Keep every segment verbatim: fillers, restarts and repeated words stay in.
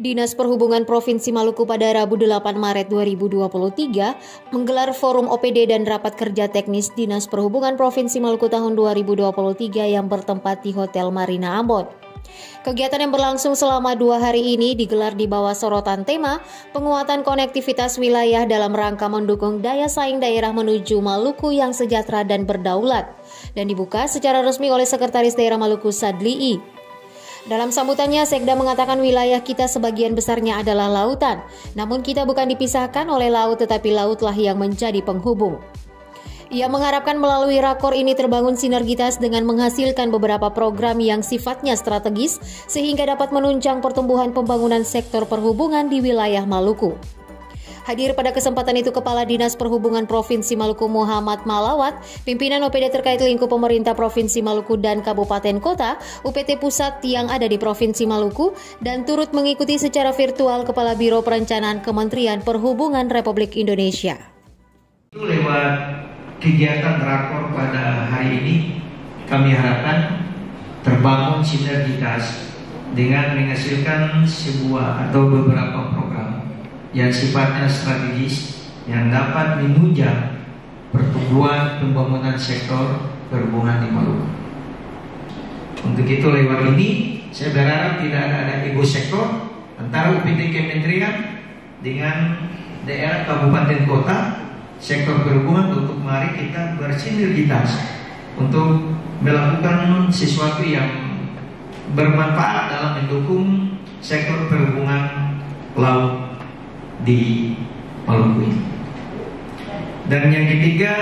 Dinas Perhubungan Provinsi Maluku pada Rabu delapan Maret dua ribu dua puluh tiga menggelar forum O P D dan rapat kerja teknis Dinas Perhubungan Provinsi Maluku tahun dua ribu dua puluh tiga yang bertempat di Hotel Marina Ambon. Kegiatan yang berlangsung selama dua hari ini digelar di bawah sorotan tema penguatan konektivitas wilayah dalam rangka mendukung daya saing daerah menuju Maluku yang sejahtera dan berdaulat, dan dibuka secara resmi oleh Sekretaris Daerah Maluku Sadli I. Dalam sambutannya, Sekda mengatakan wilayah kita sebagian besarnya adalah lautan, namun kita bukan dipisahkan oleh laut tetapi lautlah yang menjadi penghubung. Ia mengharapkan melalui rakor ini terbangun sinergitas dengan menghasilkan beberapa program yang sifatnya strategis sehingga dapat menunjang pertumbuhan pembangunan sektor perhubungan di wilayah Maluku. Hadir pada kesempatan itu Kepala Dinas Perhubungan Provinsi Maluku Muhammad Malawat, pimpinan O P D terkait lingkup pemerintah Provinsi Maluku dan Kabupaten Kota, U P T Pusat yang ada di Provinsi Maluku, dan turut mengikuti secara virtual Kepala Biro Perencanaan Kementerian Perhubungan Republik Indonesia. Itu lewat kegiatan rakor pada hari ini, kami harapkan terbangun sinergitas dengan menghasilkan sebuah atau beberapa program yang sifatnya strategis yang dapat menunjang pertumbuhan pembangunan sektor perhubungan di Maluku. Untuk itu lewat ini saya berharap tidak ada, ada ego sektor antara U P T Kementerian dengan daerah kabupaten kota sektor perhubungan untuk mari kita bersinergitas untuk melakukan sesuatu yang bermanfaat dalam mendukung sektor perhubungan laut di Maluku ini. Dan yang ketiga,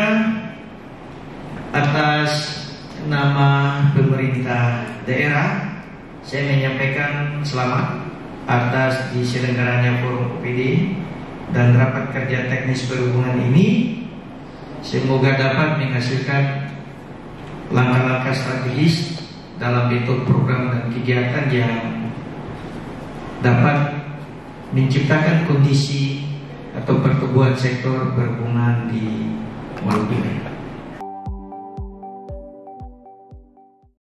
atas nama pemerintah daerah, saya menyampaikan selamat atas diselenggaranya forum O P D dan rapat kerja teknis perhubungan ini. Semoga dapat menghasilkan langkah-langkah strategis dalam bentuk program dan kegiatan yang dapat menciptakan kondisi atau pertumbuhan sektor perhubungan di Maluku.